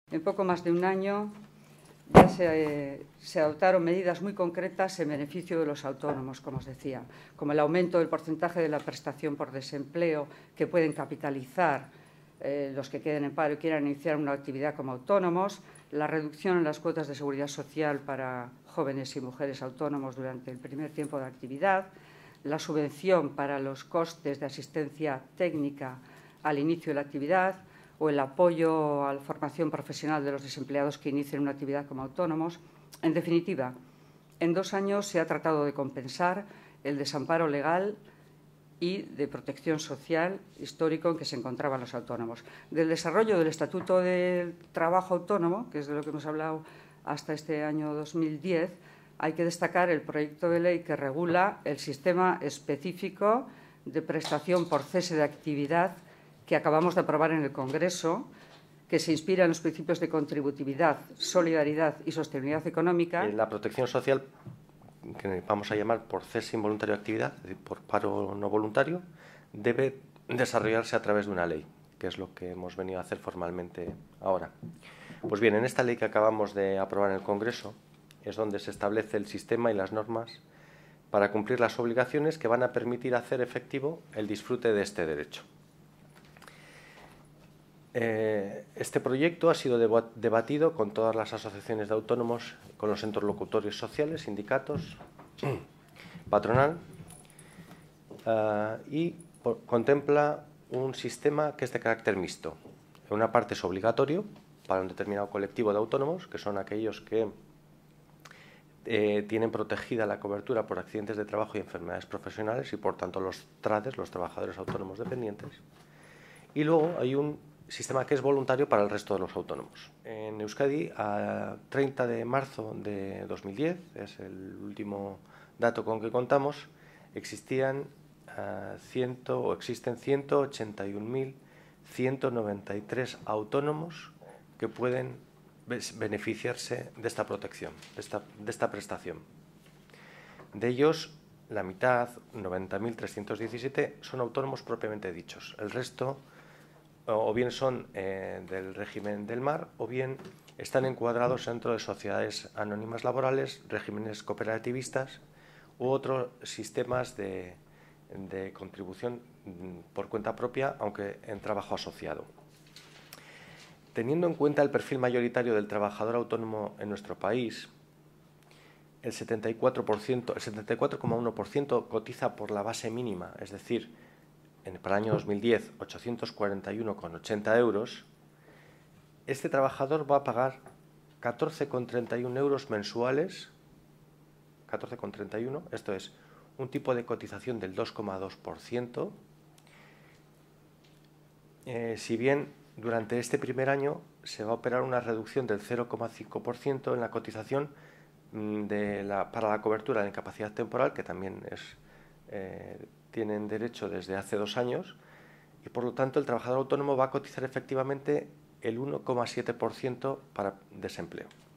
En poco más de un año ya se adoptaron medidas muy concretas en beneficio de los autónomos, como os decía, como el aumento del porcentaje de la prestación por desempleo que pueden capitalizar los que queden en paro y quieran iniciar una actividad como autónomos, la reducción en las cuotas de seguridad social para jóvenes y mujeres autónomos durante el primer tiempo de actividad, la subvención para los costes de asistencia técnica al inicio de la actividad o el apoyo a la formación profesional de los desempleados que inicien una actividad como autónomos. En definitiva, en 2 años se ha tratado de compensar el desamparo legal y de protección social histórico en que se encontraban los autónomos. Del desarrollo del Estatuto del Trabajo Autónomo, que es de lo que hemos hablado hasta este año 2010, hay que destacar el proyecto de ley que regula el sistema específico de prestación por cese de actividad que acabamos de aprobar en el Congreso, que se inspira en los principios de contributividad, solidaridad y sostenibilidad económica. La protección social, que vamos a llamar por cese involuntario de actividad, es decir, por paro no voluntario, debe desarrollarse a través de una ley, que es lo que hemos venido a hacer formalmente ahora. Pues bien, en esta ley que acabamos de aprobar en el Congreso es donde se establece el sistema y las normas para cumplir las obligaciones que van a permitir hacer efectivo el disfrute de este derecho. Este proyecto ha sido debatido con todas las asociaciones de autónomos, con los interlocutores sociales, sindicatos, patronal, y contempla un sistema que es de carácter mixto. En una parte es obligatorio para un determinado colectivo de autónomos, que son aquellos que tienen protegida la cobertura por accidentes de trabajo y enfermedades profesionales y, por tanto, los TRADES, los trabajadores autónomos dependientes. Y luego hay un sistema que es voluntario para el resto de los autónomos. En Euskadi, a 30 de marzo de 2010, es el último dato con que contamos, existen 181.193 autónomos que pueden beneficiarse de esta protección, de esta prestación. De ellos, la mitad, 90.317, son autónomos propiamente dichos. El resto o bien son del régimen del MAR o bien están encuadrados dentro de sociedades anónimas laborales, regímenes cooperativistas u otros sistemas de contribución por cuenta propia, aunque en trabajo asociado. Teniendo en cuenta el perfil mayoritario del trabajador autónomo en nuestro país, el 74,1% cotiza por la base mínima, es decir, para el año 2010, 841,80 euros, este trabajador va a pagar 14,31 euros mensuales, 14,31, esto es un tipo de cotización del 2,2%, si bien durante este primer año se va a operar una reducción del 0,5% en la cotización para la cobertura de incapacidad temporal, que también tienen derecho desde hace 2 años, y por lo tanto el trabajador autónomo va a cotizar efectivamente el 1,7% para desempleo.